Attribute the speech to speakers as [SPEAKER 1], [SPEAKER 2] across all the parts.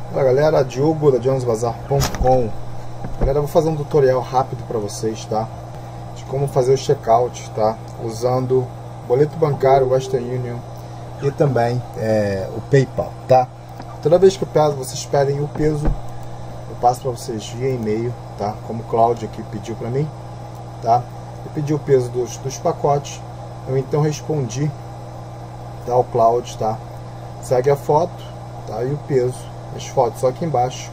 [SPEAKER 1] Fala galera, Diogo da jonesbazar.com. Galera, eu vou fazer um tutorial rápido para vocês, tá? De como fazer o checkout, tá? Usando boleto bancário, Western Union e também o PayPal, tá? Toda vez que eu peço, vocês pedem o peso, eu passo para vocês via e-mail, tá? Como o Cláudio aqui pediu para mim, tá? Eu pedi o peso dos pacotes, eu então respondi, tá? O Cláudio, tá? Segue a foto, tá? E o peso, as fotos só aqui embaixo.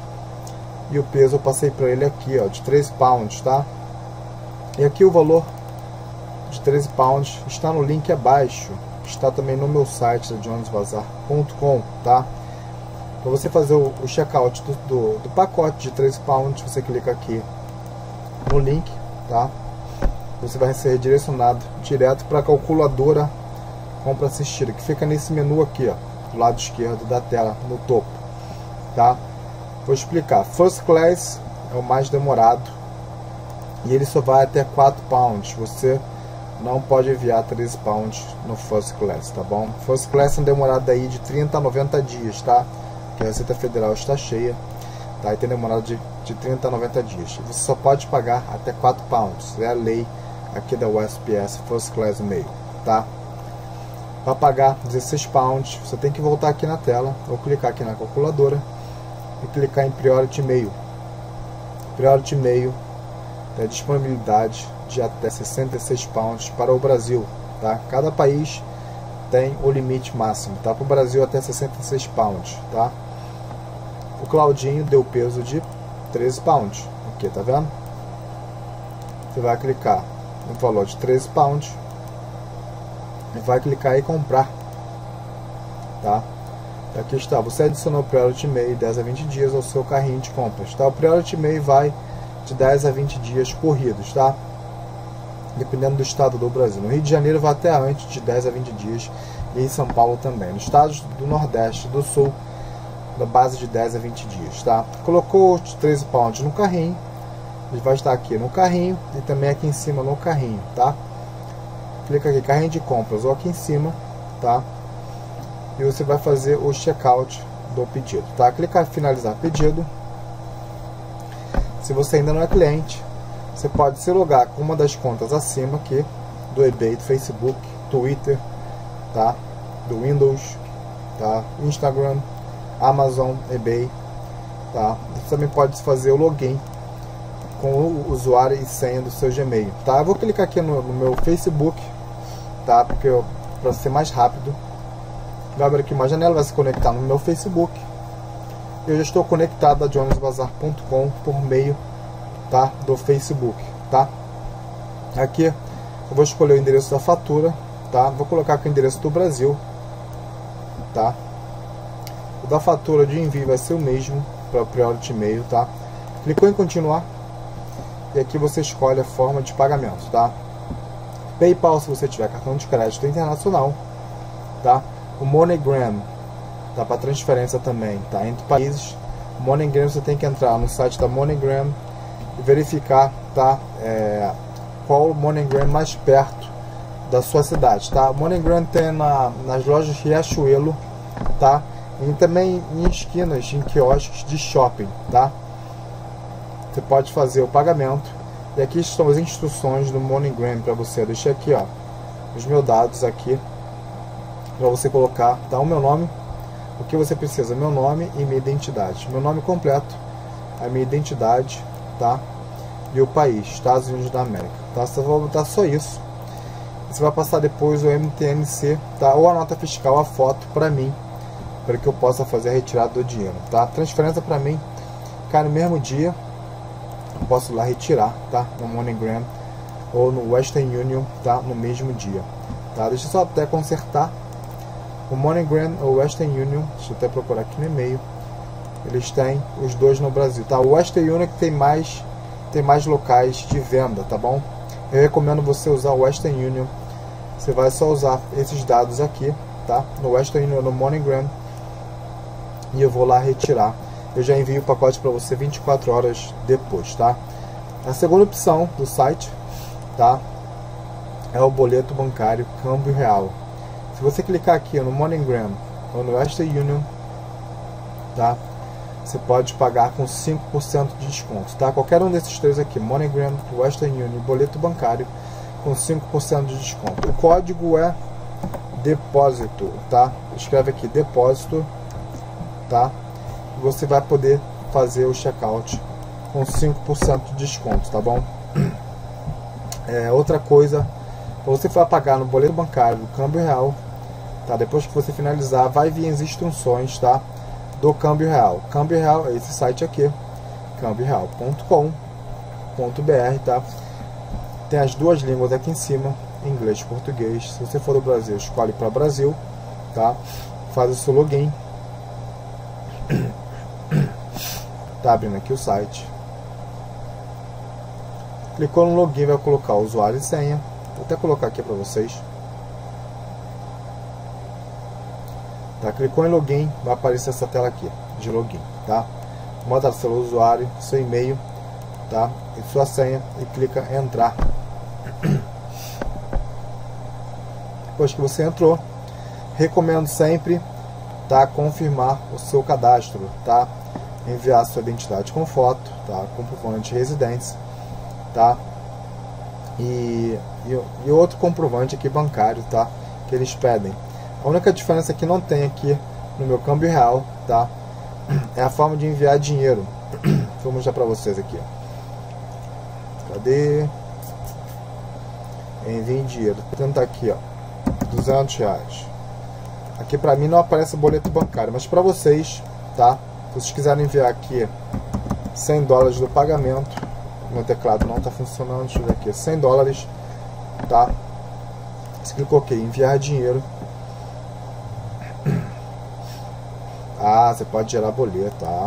[SPEAKER 1] E o peso eu passei para ele aqui, ó, de 13 pounds, tá? E aqui o valor de 13 pounds está no link abaixo, está também no meu site da jonesbazar.com, tá? Para você fazer o checkout do pacote de 13 pounds, você clica aqui no link, tá? Você vai ser redirecionado direto para a calculadora compra assistida, que fica nesse menu aqui, ó, do lado esquerdo da tela, no topo, tá? Vou explicar. First Class é o mais demorado e ele só vai até 4 pounds. Você não pode enviar 13 pounds no First Class, tá bom? First Class é um demorado aí de 30 a 90 dias, tá? Porque a Receita Federal está cheia, tá? E tem demorado de 30 a 90 dias. Você só pode pagar até 4 pounds. É a lei aqui da USPS First Class Mail, tá? Para pagar 16 pounds, você tem que voltar aqui na tela, ou clicar aqui na calculadora e clicar em Priority Mail. Priority Mail tem disponibilidade de até 66 pounds para o Brasil, tá? Cada país tem o limite máximo, tá? Para o Brasil até 66 pounds, tá? O Claudinho deu peso de 13 pounds, aqui, tá vendo? Você vai clicar no valor de 13 pounds e vai clicar em comprar, tá? Aqui está, você adicionou o Priority Mail 10 a 20 dias ao seu carrinho de compras, tá? O Priority Mail vai de 10 a 20 dias corridos, tá? Dependendo do estado do Brasil. No Rio de Janeiro vai até antes de 10 a 20 dias e em São Paulo também. Nos estados do Nordeste, do Sul, da base de 10 a 20 dias, tá? Colocou os 13 pounds no carrinho, ele vai estar aqui no carrinho e também aqui em cima no carrinho, tá? Clica aqui, carrinho de compras, ou aqui em cima, tá? E você vai fazer o checkout do pedido, tá? Clicar em finalizar pedido. Se você ainda não é cliente, você pode se logar com uma das contas acima aqui, do eBay, do Facebook, Twitter, tá? Do Windows, tá? Instagram, Amazon, eBay, tá? Você também pode fazer o login com o usuário e senha do seu Gmail, tá? Eu vou clicar aqui no meu Facebook, tá? Porque para ser mais rápido, vai abrir aqui uma janela, vai se conectar no meu Facebook. Eu já estou conectado a jonesbazar.com por meio, tá, do Facebook, tá? Aqui eu vou escolher o endereço da fatura, tá? Vou colocar aqui o endereço do Brasil, tá? O da fatura de envio vai ser o mesmo para o Priority Mail, tá? Clicou em continuar e aqui você escolhe a forma de pagamento, tá? PayPal se você tiver cartão de crédito internacional, tá? O MoneyGram, tá? Para transferência também, tá? Entre países. O MoneyGram você tem que entrar no site da MoneyGram e verificar, tá? Qual o MoneyGram mais perto da sua cidade, tá? O MoneyGram tem nas lojas Riachuelo, tá? E também em esquinas, em quiosques de shopping, tá? Você pode fazer o pagamento. E aqui estão as instruções do MoneyGram para você. Eu deixei aqui, ó, os meus dados aqui para você colocar, tá? O meu nome, o que você precisa, meu nome e minha identidade, meu nome completo, a minha identidade, tá? E o país, Estados Unidos da América, tá? Você vai botar só isso. Você vai passar depois o MTNC, tá? Ou a nota fiscal, a foto para mim, para que eu possa fazer a retirada do dinheiro, tá? Transferência para mim, cai no mesmo dia, eu posso lá retirar, tá? No MoneyGram ou no Western Union, tá? No mesmo dia, tá? Deixa eu só até consertar. O MoneyGram ou Western Union, deixa eu até procurar aqui no e-mail, eles têm os dois no Brasil, tá? O Western Union que tem mais locais de venda, tá bom? Eu recomendo você usar o Western Union. Você vai só usar esses dados aqui, tá? No Western Union, no MoneyGram, e eu vou lá retirar. Eu já envio o pacote para você 24 horas depois, tá? A segunda opção do site, tá? É o boleto bancário câmbio real. Se você clicar aqui no MoneyGram ou no Western Union, tá? você pode pagar com 5% de desconto, tá? Qualquer um desses três aqui, MoneyGram, Western Union, boleto bancário, com 5% de desconto. O código é depósito, tá? Escreve aqui depósito, tá? Você vai poder fazer o checkout com 5% de desconto, tá bom? Outra coisa, você vai pagar no boleto bancário do câmbio real, tá? Depois que você finalizar, vai vir as instruções, tá? Do câmbio real. Câmbio real é esse site aqui, câmbioreal.com.br, tá? Tem as duas línguas aqui em cima, inglês e português. Se você for do Brasil, escolhe para Brasil, tá? Faz o seu login. Tá abrindo aqui o site. Clicou no login, vai colocar o usuário e senha. Vou até colocar aqui para vocês. Tá, clicou em login, vai aparecer essa tela aqui de login, tá? Bota seu usuário, seu e-mail, tá? E sua senha e clica em entrar. Depois que você entrou, recomendo sempre, tá, confirmar o seu cadastro, tá? Enviar sua identidade com foto, tá? Comprovante de residência, tá? E outro comprovante aqui bancário, tá? Que eles pedem. A única diferença que não tem aqui no meu câmbio real, tá? É a forma de enviar dinheiro. Vou mostrar pra vocês aqui, ó. Cadê? Envie dinheiro. Vou tentar aqui, ó. R$200. Aqui pra mim não aparece o boleto bancário, mas pra vocês, tá? Se vocês quiserem enviar aqui $100 do pagamento, meu teclado não tá funcionando, deixa eu ver aqui, $100, tá? Você clicou aqui, enviar dinheiro. Ah, você pode gerar boleto, tá.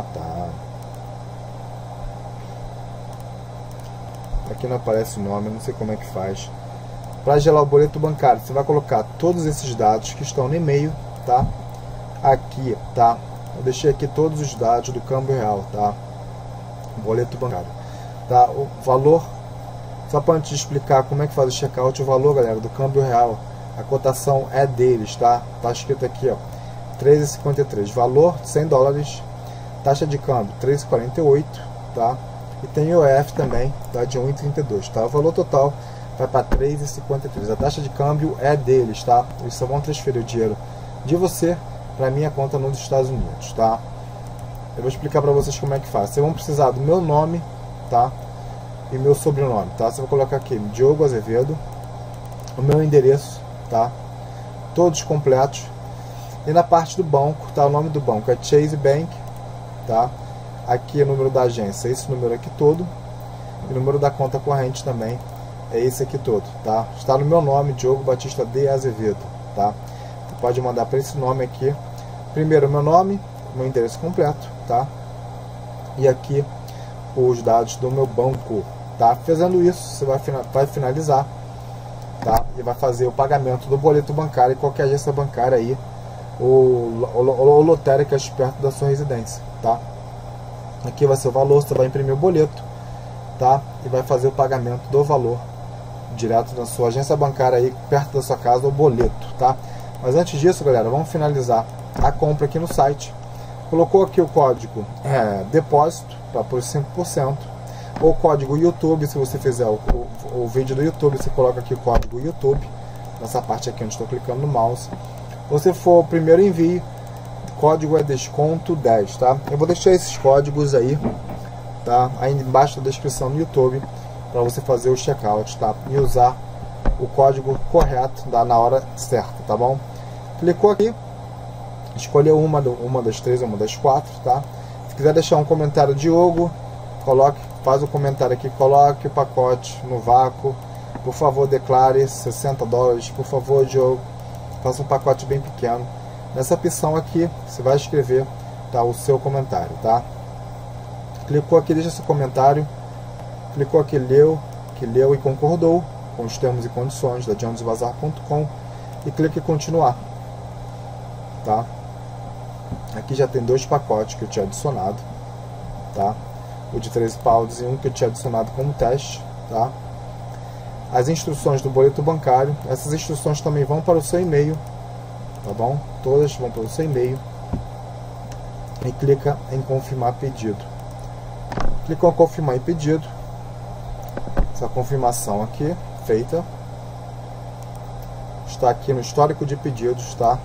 [SPEAKER 1] Aqui não aparece o nome, eu não sei como é que faz. Para gerar o boleto bancário, você vai colocar todos esses dados que estão no e-mail, tá? Aqui, tá? Eu deixei aqui todos os dados do câmbio real, tá? Boleto bancário, tá? O valor, só para antes de explicar como é que faz o checkout, o valor, galera, do câmbio real, a cotação é deles, tá? Tá escrito aqui, ó, 13,53, valor $100, taxa de câmbio 3,48, tá? E tem IOF também, tá? De 1,32, tá? O valor total vai para 3,53. A taxa de câmbio é deles, tá? Eles só vão transferir o dinheiro de você para minha conta nos Estados Unidos, tá? Eu vou explicar para vocês como é que faz. Vocês vão precisar do meu nome, tá? E meu sobrenome, tá? Você vai colocar aqui Diogo Azevedo, o meu endereço, tá? Todos completos. E na parte do banco, tá? O nome do banco é Chase Bank, tá? Aqui é o número da agência, esse número aqui todo. E o número da conta corrente também é esse aqui todo, tá? Está no meu nome, Diogo Batista de Azevedo, tá? Você pode mandar para esse nome aqui. Primeiro, meu nome, meu endereço completo, tá? E aqui os dados do meu banco, tá? Fazendo isso, você vai finalizar, tá? E vai fazer o pagamento do boleto bancário em qualquer agência bancária aí, ou lotéricas perto da sua residência, tá? Aqui vai ser o valor, você vai imprimir o boleto, tá? E vai fazer o pagamento do valor direto na sua agência bancária aí, perto da sua casa, o boleto, tá? Mas antes disso, galera, vamos finalizar a compra aqui no site. Colocou aqui o código depósito para por 5%, ou código YouTube. Se você fizer o vídeo do YouTube, você coloca aqui o código YouTube, nessa parte aqui onde estou clicando no mouse. Ou se for o primeiro envio, o código é desconto 10, tá? Eu vou deixar esses códigos aí, tá? Aí embaixo da descrição do YouTube, para você fazer o checkout, tá? E usar o código correto na hora certa, tá bom? Clicou aqui, escolheu uma das três, uma das quatro, tá? Se quiser deixar um comentário, Diogo, faz o comentário aqui, coloque o pacote no vácuo, por favor declare $60, por favor, Diogo, faça um pacote bem pequeno. Nessa opção aqui, você vai escrever, tá, o seu comentário, tá? Clicou aqui, deixa seu comentário, clicou aqui, leu e concordou com os termos e condições da jonesbazar.com e clique em continuar, tá? Aqui já tem 2 pacotes que eu tinha adicionado, tá? O de 13 pounds e um que eu tinha adicionado como teste, tá? As instruções do boleto bancário, essas instruções também vão para o seu e-mail, tá bom? Todas vão para o seu e-mail. e clica em confirmar pedido. Clicou em confirmar em pedido. Essa confirmação aqui feita está aqui no histórico de pedidos, tá?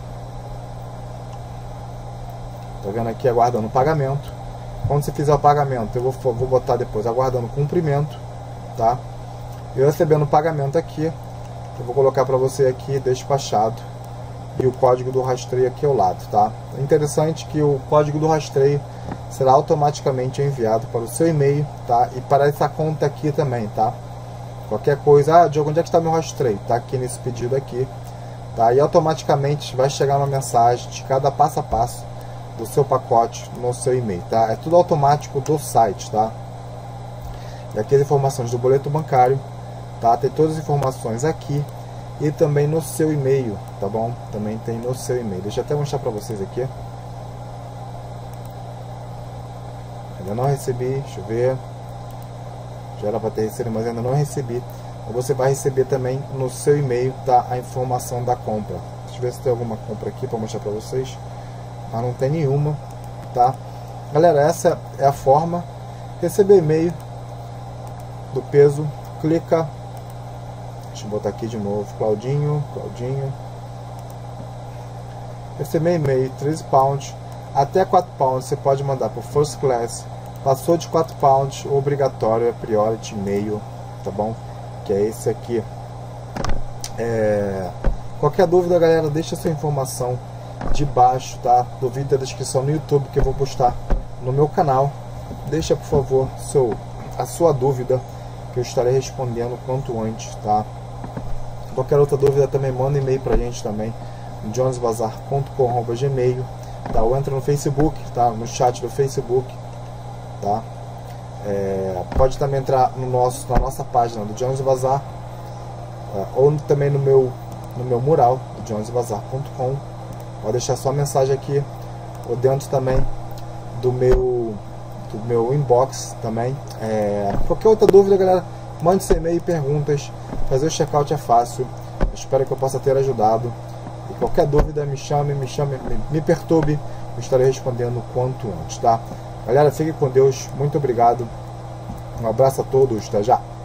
[SPEAKER 1] Tá vendo aqui aguardando o pagamento. Quando você fizer o pagamento, eu vou botar depois aguardando cumprimento, tá? Eu recebendo o pagamento aqui, eu vou colocar para você aqui despachado e o código do rastreio aqui ao lado, tá? É interessante que o código do rastreio será automaticamente enviado para o seu e-mail, tá? E para essa conta aqui também, tá? Qualquer coisa, Diogo, onde é que está meu rastreio? Tá aqui nesse pedido aqui, tá? E automaticamente vai chegar uma mensagem de cada passo a passo do seu pacote no seu e-mail, tá? É tudo automático do site, tá? E aqui as informações do boleto bancário, tá? Tem todas as informações aqui e também no seu e-mail, tá bom? Também tem no seu e-mail. Deixa eu até mostrar para vocês aqui. Ainda não recebi, deixa eu ver. Já era para ter recebido, mas ainda não recebi. Você vai receber também no seu e-mail, tá? A informação da compra. Deixa eu ver se tem alguma compra aqui para mostrar para vocês. Mas não tem nenhuma, tá? Galera, essa é a forma. Receber e-mail do peso, clica. Deixa eu botar aqui de novo, Claudinho. Receber e-mail, 13 pounds. Até 4 pounds você pode mandar por First Class. Passou de 4 pounds, obrigatório é Priority e-mail, tá bom? Que é esse aqui. Qualquer dúvida, galera, deixa sua informação debaixo, tá? Do vídeo da descrição no YouTube que eu vou postar no meu canal. Deixa, por favor, a sua dúvida, que eu estarei respondendo quanto antes, tá? Qualquer outra dúvida também manda e-mail pra gente também, jonesbazar.com@gmail, tá? Ou entra no Facebook, tá? No chat do Facebook, tá? Pode também entrar na nossa página do Jones Bazar, ou também no meu mural, jonesbazar.com. Pode deixar sua mensagem aqui, ou dentro também do meu inbox também. Qualquer outra dúvida, galera, mande seu e-mail e perguntas. Fazer o checkout é fácil. Espero que eu possa ter ajudado. E qualquer dúvida, me perturbe. Eu estarei respondendo o quanto antes, tá? Galera, fique com Deus. Muito obrigado. Um abraço a todos. Até já.